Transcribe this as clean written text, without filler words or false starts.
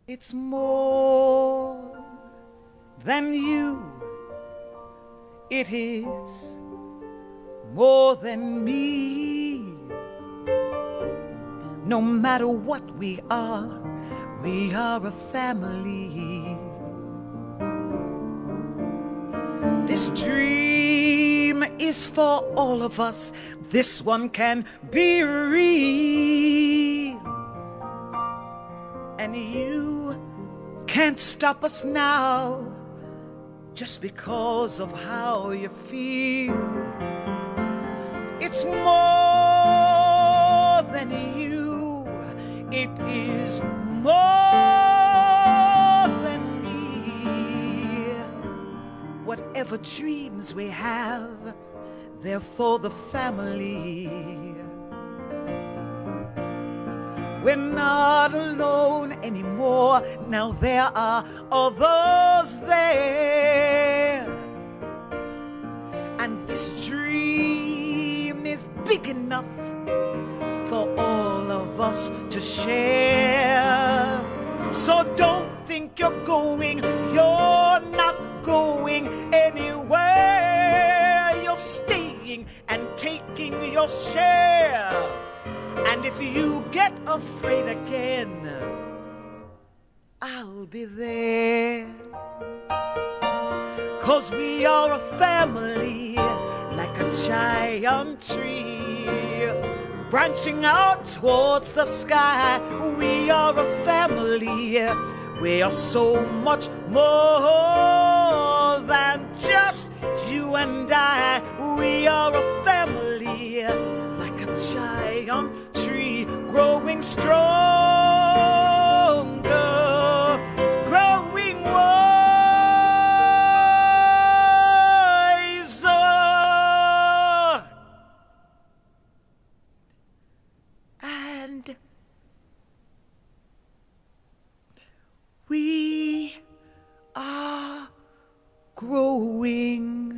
It's more than you. It is more than me. No matter what we are a family. This dream is for all of us. This one can be real. And you can't stop us now just because of how you feel. It's more than you. It is more than me. Whatever dreams we have, they're for the family. We're not alone anymore. Now there are others there. And this dream is big enough for all of us to share. So don't think you're going, you're not going anywhere. You're staying and taking your share. And if you get afraid again, I'll be there. 'Cause we are a family, like a giant tree, branching out towards the sky. We are a family. We are so much more than just you and I. We are a family, like a giant tree, growing stronger, growing wiser, and we are growing